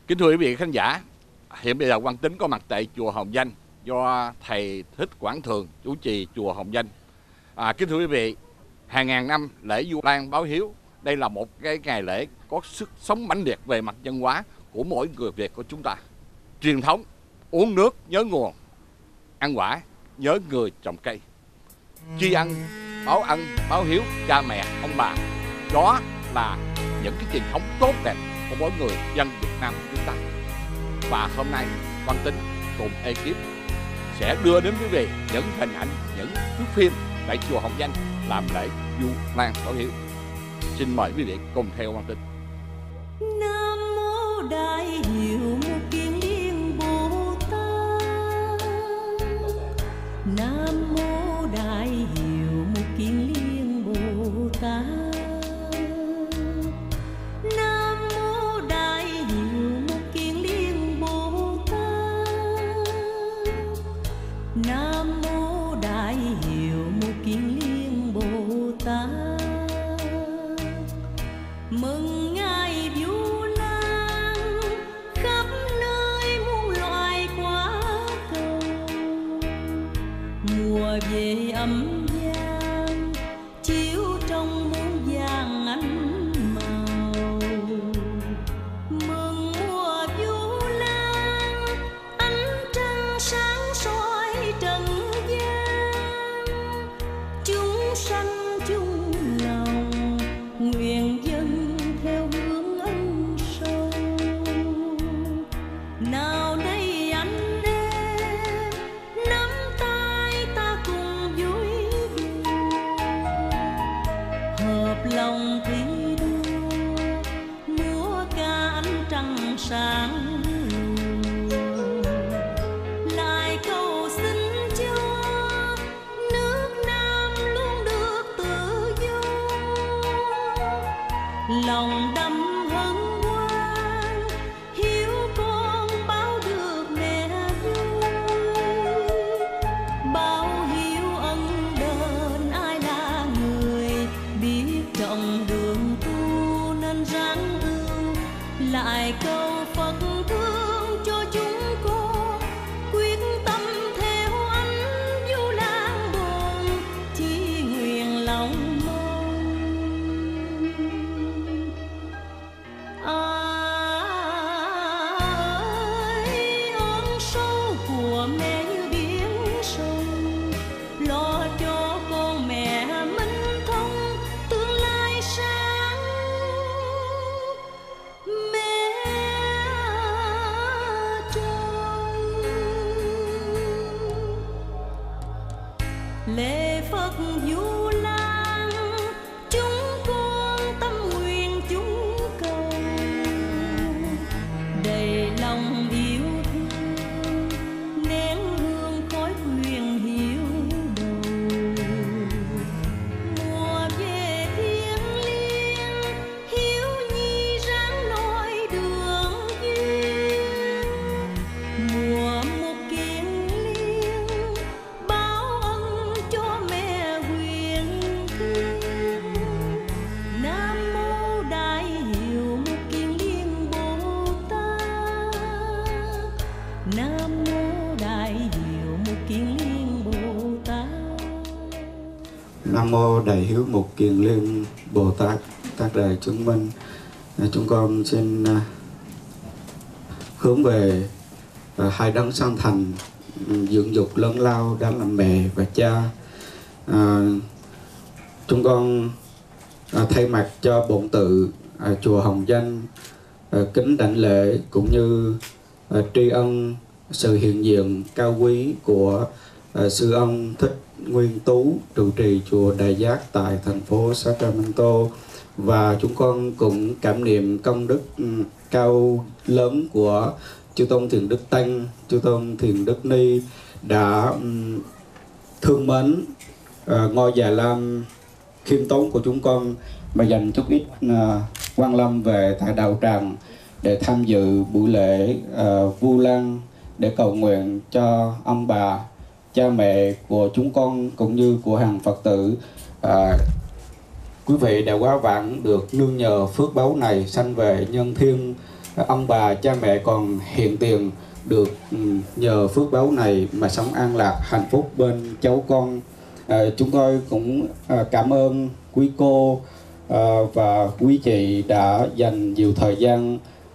Kính thưa quý vị khán giả, hiện bây giờ Quang Tính có mặt tại chùa Hồng Danh do thầy Thích Quảng Thường chủ trì chùa Hồng Danh. Kính thưa quý vị, hàng ngàn năm lễ Vu Lan báo hiếu, đây là một cái ngày lễ có sức sống mãnh liệt về mặt văn hóa của mỗi người Việt của chúng ta. Truyền thống uống nước nhớ nguồn, ăn quả nhớ người trồng cây, tri ân báo hiếu cha mẹ ông bà, đó là những cái truyền thống tốt đẹp của mỗi người dân Việt Nam của chúng ta. Và hôm nay Quang Tính cùng ekip sẽ đưa đến quý vị những hình ảnh, những thước phim tại chùa Hồng Danh làm lễ Vu Lan báo hiếu. Xin mời quý vị cùng theo Quang Tính. Nam mô Đại Hiệu Một Kiền Liên Bồ Tát. Nam mô Đại Hiệu Một Kiền Liên Bồ Tát. Nam mô Đại Hiệu Một Kiền Liên Bồ Tát. Nam mô Đại Hiệu Một Kiền Liên Bồ Tát. Mừng ngày Vu Lan khắp nơi muôn loài quả cầu, mùa về ấm vàng chiếu trong muôn vàng ánh màu. Mừng mùa Vu Lan ánh trăng sáng soi trần gian, chúng sanh chung lòng nguyện dân theo hướng ân sâu. Nào đây anh em nắm tay ta cùng vui vui, hợp lòng thi đua múa ca ánh trăng sáng lùa. Lại cầu xin cho nước Nam luôn được tự do, lòng đắm hân hoan hiếu con báo được mẹ vui. Báo hiếu ân đền ai là người biết trọng đường tu nên ráng ưu. Lại cầu Phật thương cho chúng con quyết tâm theo anh Vu Lan bồn, chỉ nguyện lòng mong. Ơi ơn sâu của mẹ như biển sông, lo cho con mẹ minh thông tương lai sáng. Mẹ trông lễ Phật Vu Lan chúng con tâm nguyện chúng cầu, đầy lòng yêu thương nén hương khói quyền hiếu đầu. Mùa về thiêng liêng hiếu nhi ráng noi đường duyên, mùa một kiền liên báo ân cho mẹ huyền thiên. Nam mô Đại Hiệu Một Kiền Liên Bồ Tát. Nam mô Đại Hiệu Một Kiền Liên Bồ Tát. Nam mô Đại Hiếu Một Kiền Liên Bồ Tát. Các đời chứng minh, chúng con xin hướng về hai đấng sanh thành dưỡng dục lớn lao, đó là mẹ và cha. Chúng con thay mặt cho bổn tự chùa Hồng Danh kính đảnh lễ cũng như tri ân sự hiện diện cao quý của sư ông Thích Nguyên Tú trụ trì chùa Đại Giác tại thành phố Sacramento. Và chúng con cũng cảm niệm công đức cao lớn của chư tôn Thiền Đức Tăng, chư tôn Thiền Đức Ni đã thương mến ngôi Già Lam khiêm tốn của chúng con mà dành chút ít quan lâm về tại đạo tràng để tham dự buổi lễ Vu Lan để cầu nguyện cho ông bà, cha mẹ của chúng con cũng như của hàng Phật tử. Quý vị đã quá vãng được nương nhờ phước báu này sanh về nhân thiên ông bà cha mẹ còn hiện tiền được nhờ phước báu này mà sống an lạc hạnh phúc bên cháu con. Chúng tôi cũng cảm ơn quý cô và quý chị đã dành nhiều thời gian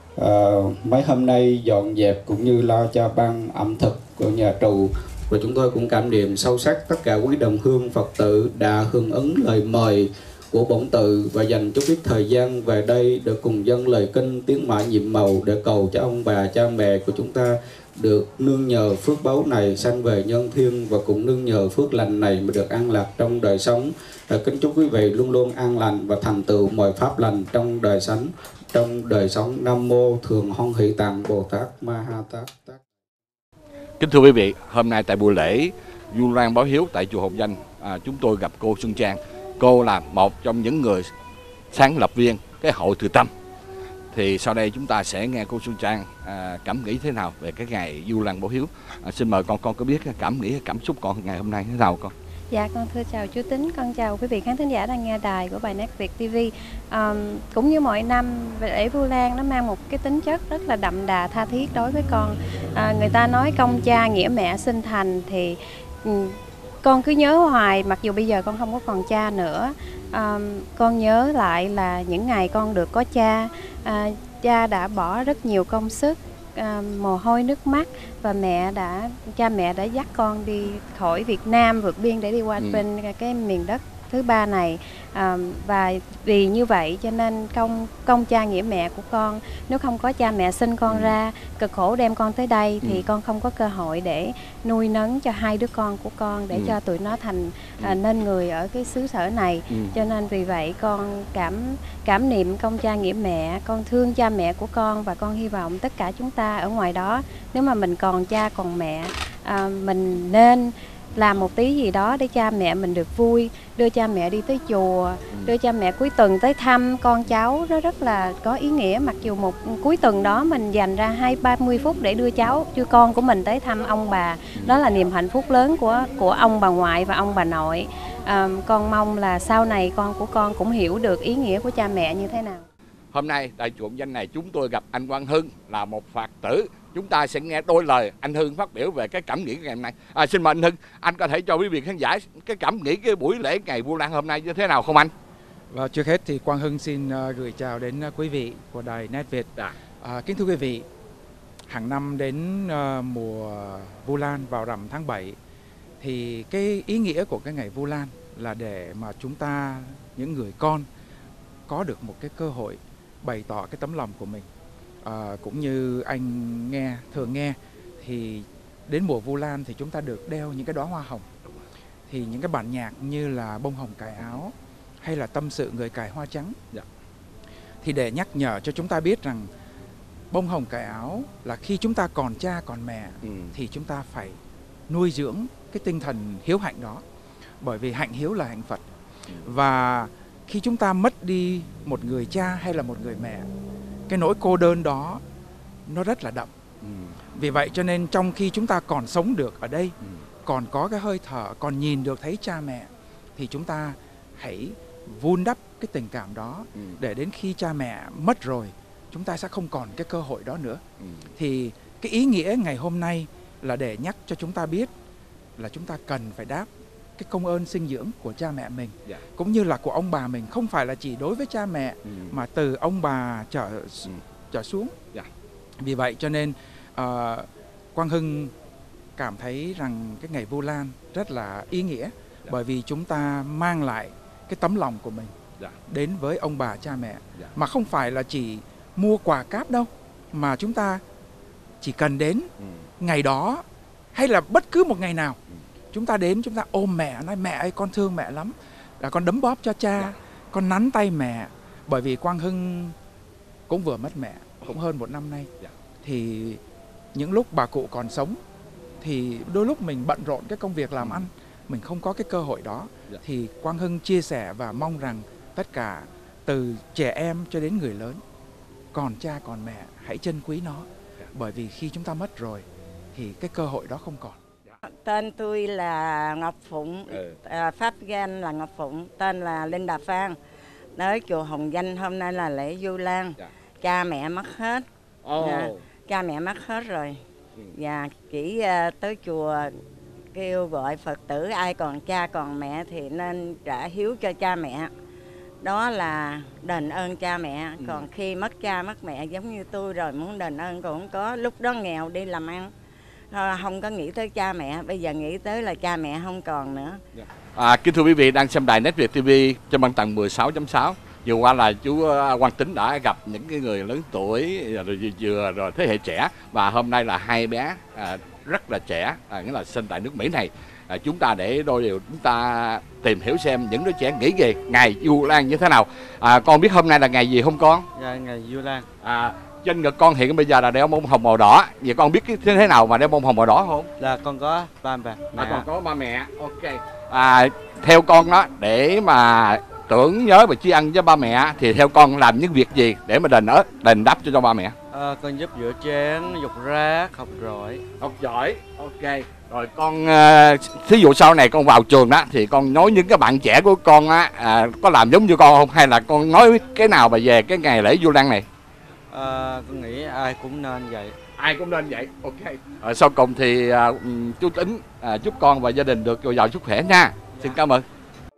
mấy hôm nay dọn dẹp cũng như lo cho ban ẩm thực của nhà tù. Và chúng tôi cũng cảm niệm sâu sắc tất cả quý đồng hương Phật tử đã hưởng ứng lời mời của bổn tự và dành chút ít thời gian về đây để cùng dâng lời kinh tiếng mãi nhiệm màu để cầu cho ông bà cha mẹ của chúng ta được nương nhờ phước báu này sanh về nhân thiên và cũng nương nhờ phước lành này mà được an lạc trong đời sống. Kính chúc quý vị luôn luôn an lành và thành tựu mọi pháp lành trong đời sống. Nam mô Thường Hoan Hỷ Tạng Bồ Tát Ma Ha Tát. Kính thưa quý vị, hôm nay tại buổi lễ Vu Lan báo hiếu tại chùa Hồng Danh, chúng tôi gặp cô Xuân Trang. Cô là một trong những người sáng lập viên cái hội Từ Tâm. Thì sau đây chúng ta sẽ nghe cô Xuân Trang cảm nghĩ thế nào về cái ngày Vu Lan báo hiếu. Xin mời con có biết cảm nghĩ, cảm xúc con ngày hôm nay thế nào con? Dạ, con thưa chào chú Tính, con chào quý vị khán thính giả đang nghe đài của Bài Nét Việt TV. Cũng như mọi năm, lễ Vu Lan nó mang một cái tính chất rất là đậm đà tha thiết đối với con. Người ta nói công cha nghĩa mẹ sinh thành thì con cứ nhớ hoài, mặc dù bây giờ con không có còn cha nữa. Con nhớ lại là những ngày con được có cha, cha đã bỏ rất nhiều công sức, mồ hôi nước mắt và cha mẹ đã dắt con đi khỏi Việt Nam vượt biên để đi qua bên cái miền đất thứ ba này. Và vì như vậy cho nên công cha nghĩa mẹ của con, nếu không có cha mẹ sinh con ra, cực khổ đem con tới đây thì con không có cơ hội để nuôi nấng cho hai đứa con của con để cho tụi nó thành nên người ở cái xứ sở này. Cho nên vì vậy con cảm niệm công cha nghĩa mẹ, con thương cha mẹ của con và con hy vọng tất cả chúng ta ở ngoài đó, nếu mà mình còn cha còn mẹ, mình nên làm một tí gì đó để cha mẹ mình được vui, đưa cha mẹ đi tới chùa, đưa cha mẹ cuối tuần tới thăm con cháu, nó rất là có ý nghĩa. Mặc dù một cuối tuần đó mình dành ra 20-30 phút để đưa con của mình tới thăm ông bà, đó là niềm hạnh phúc lớn của ông bà ngoại và ông bà nội. Con mong là sau này con của con cũng hiểu được ý nghĩa của cha mẹ như thế nào. Hôm nay tại chùa Hồng Danh này chúng tôi gặp anh Quang Hưng là một Phật tử. Chúng ta sẽ nghe đôi lời anh Hưng phát biểu về cái cảm nghĩ ngày hôm nay. Xin mời anh Hưng, anh có thể cho quý vị khán giả cái cảm nghĩ cái buổi lễ ngày Vu Lan hôm nay như thế nào không anh? Và trước hết thì Quang Hưng xin gửi chào đến quý vị của Đài Nét Việt. Kính thưa quý vị, hàng năm đến mùa Vu Lan vào rằm tháng 7 thì cái ý nghĩa của cái ngày Vu Lan là để mà chúng ta, những người con, có được một cái cơ hội bày tỏ cái tấm lòng của mình. Cũng như anh thường nghe thì đến mùa Vu Lan thì chúng ta được đeo những cái đóa hoa hồng. Thì những cái bản nhạc như là Bông hồng cài áo hay là Tâm sự người cài hoa trắng thì để nhắc nhở cho chúng ta biết rằng bông hồng cài áo là khi chúng ta còn cha còn mẹ thì chúng ta phải nuôi dưỡng cái tinh thần hiếu hạnh đó, bởi vì hạnh hiếu là hạnh Phật. Và khi chúng ta mất đi một người cha hay là một người mẹ, cái nỗi cô đơn đó nó rất là đậm. Vì vậy cho nên trong khi chúng ta còn sống được ở đây, còn có cái hơi thở, còn nhìn được thấy cha mẹ, thì chúng ta hãy vun đắp cái tình cảm đó để đến khi cha mẹ mất rồi, chúng ta sẽ không còn cái cơ hội đó nữa. Thì cái ý nghĩa ngày hôm nay là để nhắc cho chúng ta biết là chúng ta cần phải đáp cái công ơn sinh dưỡng của cha mẹ mình, cũng như là của ông bà mình, không phải là chỉ đối với cha mẹ mà từ ông bà trở xuống. Vì vậy cho nên Quang Hưng cảm thấy rằng cái ngày Vu Lan rất là ý nghĩa, bởi vì chúng ta mang lại cái tấm lòng của mình đến với ông bà cha mẹ, mà không phải là chỉ mua quà cáp đâu, mà chúng ta chỉ cần đến ngày đó hay là bất cứ một ngày nào, chúng ta đến, chúng ta ôm mẹ, nói mẹ ơi con thương mẹ lắm, con đấm bóp cho cha, con nắn tay mẹ. Bởi vì Quang Hưng cũng vừa mất mẹ, cũng hơn 1 năm nay. Thì những lúc bà cụ còn sống thì đôi lúc mình bận rộn cái công việc làm ăn, mình không có cái cơ hội đó. Thì Quang Hưng chia sẻ và mong rằng tất cả từ trẻ em cho đến người lớn, còn cha còn mẹ, hãy trân quý nó. Bởi vì khi chúng ta mất rồi thì cái cơ hội đó không còn. Tên tôi là Ngọc Phụng, pháp danh là Ngọc Phụng, tên là Linh Đà Phan. Tới chùa Hồng Danh hôm nay là lễ Vu Lan. Cha mẹ mất hết, Cha mẹ mất hết rồi. Và chỉ tới chùa kêu gọi Phật tử ai còn cha còn mẹ thì nên trả hiếu cho cha mẹ. Đó là đền ơn cha mẹ. Còn khi mất cha mất mẹ giống như tôi rồi, muốn đền ơn cũng không có. Lúc đó nghèo đi làm ăn, không có nghĩ tới cha mẹ. Bây giờ nghĩ tới là cha mẹ không còn nữa. Kính thưa quý vị đang xem đài Nét Việt TV trên băng tần 16.6. Vừa qua là chú Quang Tính đã gặp những cái người lớn tuổi rồi thế hệ trẻ, và hôm nay là hai bé rất là trẻ, nghĩa là sinh tại nước Mỹ này. Chúng ta để đôi điều chúng ta tìm hiểu xem những đứa trẻ nghĩ về ngày Vu Lan như thế nào. Con biết hôm nay là ngày gì không con? Dạ, ngày Vu Lan. Trên ngực con hiện bây giờ là đeo bông hồng màu đỏ. Vậy con biết cái thế nào mà đeo bông hồng màu đỏ không? Là con có ba mẹ. Con có ba mẹ. Ok. Theo con đó, để mà tưởng nhớ và tri ân với ba mẹ thì theo con làm những việc gì để mà đền đáp cho ba mẹ? Con giúp rửa chén, dục rác, học giỏi. Học giỏi. Ok. Rồi con thí dụ sau này con vào trường đó thì con nói những cái bạn trẻ của con á, có làm giống như con không, hay là con nói cái nào mà về cái ngày lễ Vu Lan này? Con nghĩ ai cũng nên vậy. Ai cũng nên vậy. Ok. Sau cùng thì chú Tính chúc con và gia đình được dồi dào sức khỏe nha. Xin cảm ơn.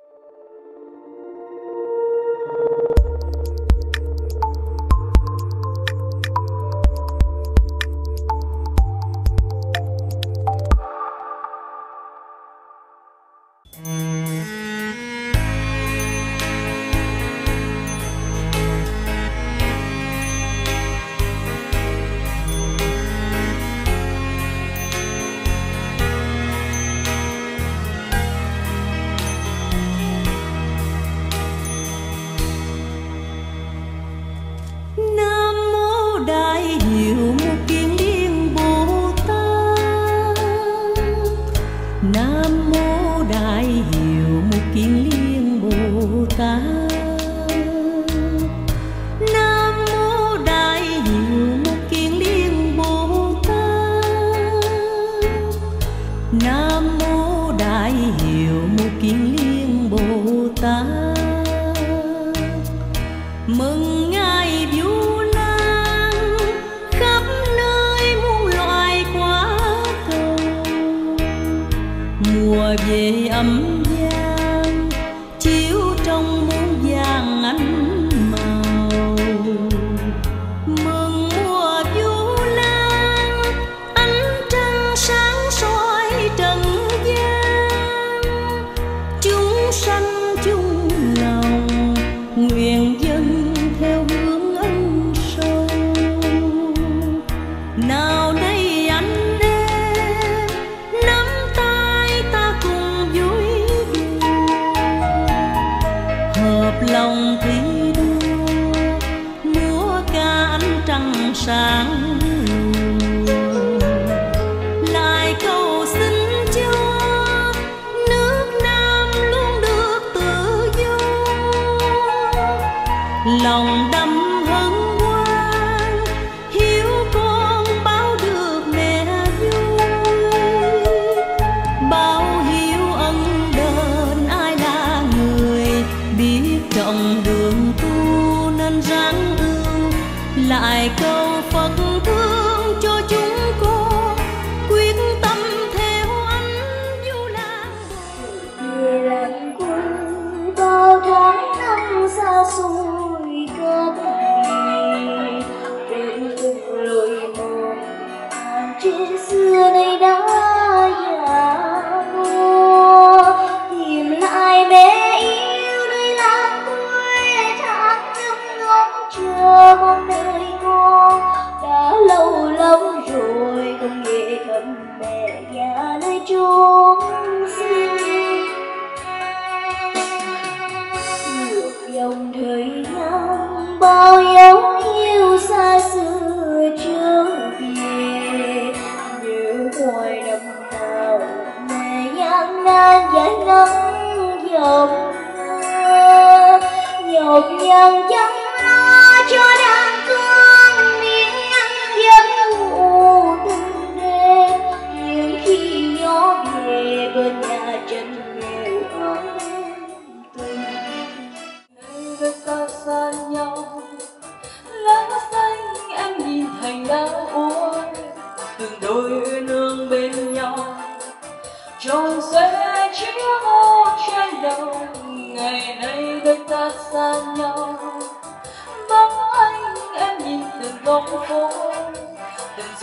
Mừng ngày Vu Lan khắp nơi muôn loài quá cầu, mùa về ấm vang chiếu trong muôn vàng ánh màu. Mừng mùa Vu Lan ánh trăng sáng soi trần gian, chúng sanh chung lòng nguyện dâng theo hướng ân sâu. Nào đây anh em nắm tay ta cùng vui đùa, hợp lòng thi đua múa ca ánh trăng sáng lùa. Lại cầu xin cho nước Nam luôn được tự do, lòng đắm hân hoan hiếu con báo được mẹ vui. Báo hiếu ân đền ai là người biết trọng đường tu nên ráng ưu, lại câu Phật thương cho chúng con quyết tâm theo anh Vu Lan. Về làm quân bao tháng năm xa xôi cất bì, trên từng lối mòn trên xưa nay đã già nua. Tìm lại bé yêu nơi làng quê, tháng năm ngóng chờ mong nơi con. Đã lâu lắm rồi không nghe thăm mẹ già nơi chốn xưa. Ngược dòng thời gian bao dấu yêu xa xưa trở về, nhớ hoài năm nào mẹ gian nan giải nắng dòng mưa. Nhọc nhằn chăm lo cho đàn con miếng ăn giấc ngủ từng đêm, nhưng khi gió về bên nhà tranh nghèo ấm tình. Nơi đất ta xa nhau lá xanh em nhìn thành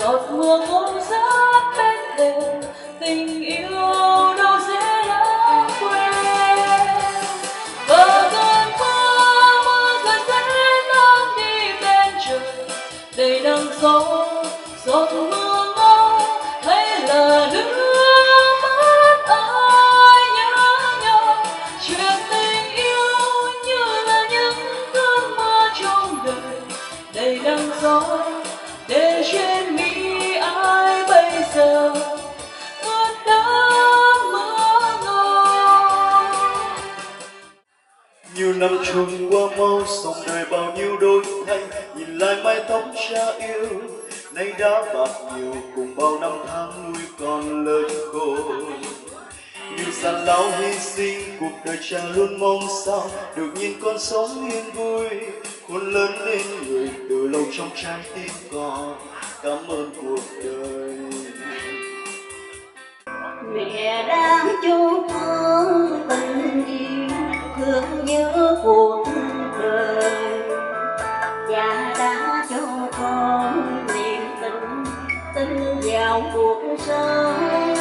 giọt mưa ôm sát bên thềm, tình yêu đâu dễ lãng quên. Và cơn mưa gần sẽ tan đi bên trời, đầy nắng gió giọt mưa ngó hay là nước mắt ai nhớ nhau. Chuyện tình yêu như là những cơn mưa trong đời, đầy nắng gió để trên mi ai bây giờ ướt đẫm mưa ngâu. Nhiều năm trôi qua mau, sống đời bao nhiêu đổi thay, nhìn lại mái tóc cha yêu nay đã bạc nhiều, cùng bao năm tháng nuôi con lớn khôn. Nhiều gian lao hy sinh, cuộc đời cha luôn mong sao được nhìn con sống yên vui, khôn lớn lên người từ lâu trong trái tim con. Cảm ơn cuộc đời. Mẹ đang chung thương tình yêu, thương nhớ cuộc đời. Cha đã cho con niềm tin, tin vào cuộc sống.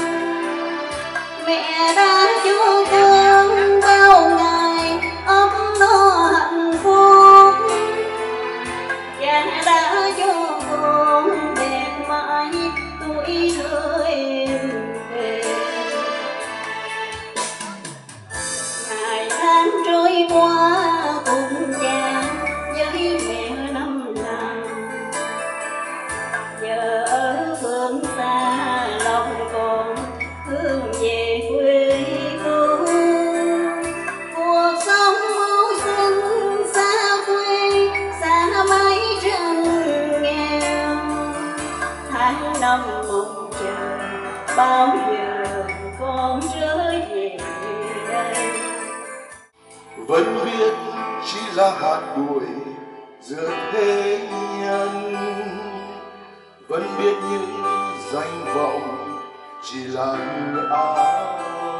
Mẹ đã cho con bao ngày ấm no hạnh phúc. Cha đã cho con đẹp mãi tuổi thơ êm đềm. Ngày tháng trôi qua cùng cha với mẹ năm năm, giờ ở phương xa lòng con hướng về quê hương. Cuộc sống mưu sinh xa quê, xa mái tranh nghèo. Tháng năm mong chờ bao giờ con trở về đây. Vẫn biết chỉ là hạt bụi giữa thế nhân, vẫn biết những danh vọng chỉ là hư áo.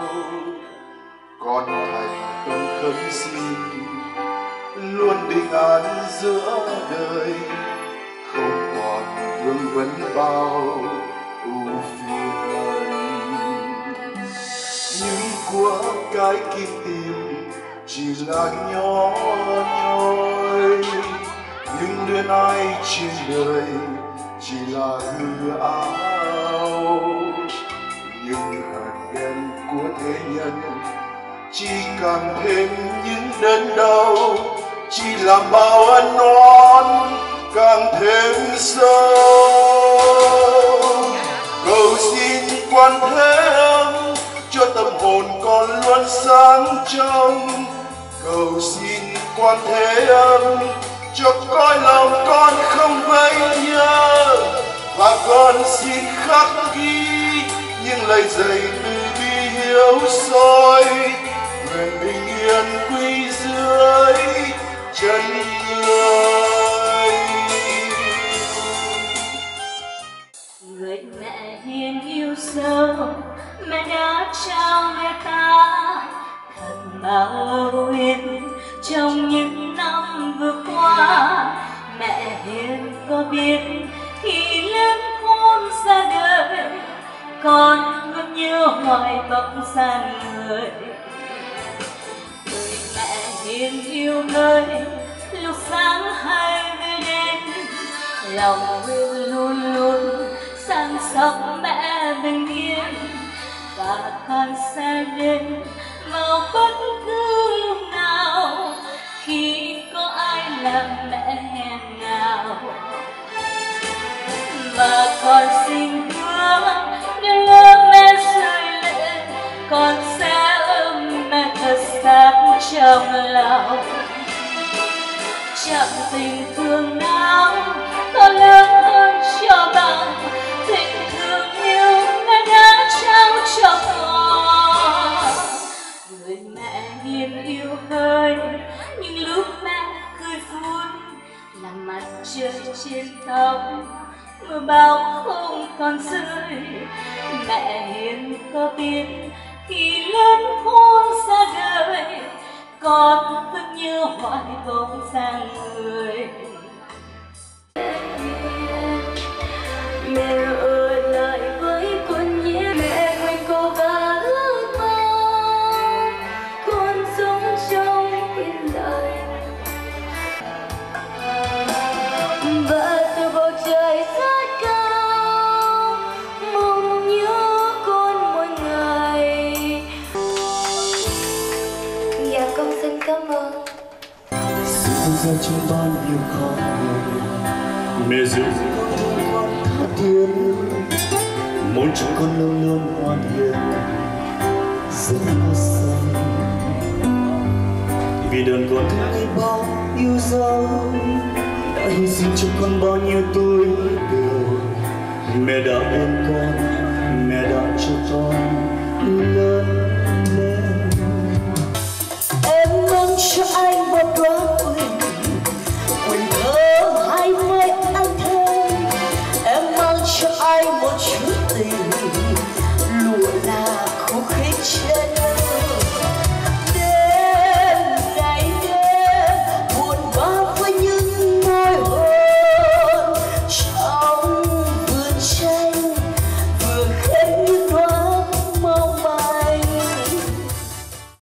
Con thành tâm khấn xin luôn bình an giữa đời, không còn vương vấn bao ưu phiền. Những của cái kim tìm chỉ là nhỏ nhoi, những luyến ai trên đời chỉ là hư áo. Nhưng hờn ghen của thế nhân chỉ càng thêm những đớn đau, chỉ làm bao ân oán càng thêm sâu. Cầu xin Quan Thế Âm cho tâm hồn con luôn sáng trong. Cầu xin Quan Thế Âm cho cõi lòng con không vây nhớ, và con xin khắc ghi những lời dạy từ bi hiếu soi. Nguyện bình yên quy dưới chân người. Người mẹ hiền yêu sâu, mẹ đã trao người ta thật bao yên trong những năm vừa qua. Mẹ hiền có biết khi lớn khôn ra đời, con vẫn nhớ hoài bóng dáng người. Người mẹ hiền yêu ơi, lúc sáng hay về đêm, lòng luôn luôn sáng sóng mẹ bình yên. Và con sẽ đến vào bất cứ lúc nào khi có ai làm mẹ nghẹn ngào. Và con xin hứa nếu lỡ mẹ rơi lệ, con sẽ ôm mẹ thật sát trong lòng. Chẳng tình thương nào có lớn hơn cho bằng tình thương yêu mẹ đã trao cho con. Người mẹ hiền yêu ơi, những lúc mẹ cười vui là mặt trời trên tóc, mưa bão không còn rơi. Mẹ hiền có biết khi lớn khôn ra đời, con vẫn nhớ hoài bóng dáng người. Mẹ cảm ơn. Sự ra trong bao nhiêu khó khăn, mẹ dịu con tha thiết, muốn chúng con luôn luôn ngoan hiền, rất là xanh. Vì đơn con thấy bao yêu dấu, đã hy sinh cho con bao nhiêu tuổi đời. Mẹ đã ơn con, mẹ đã cho con lớn.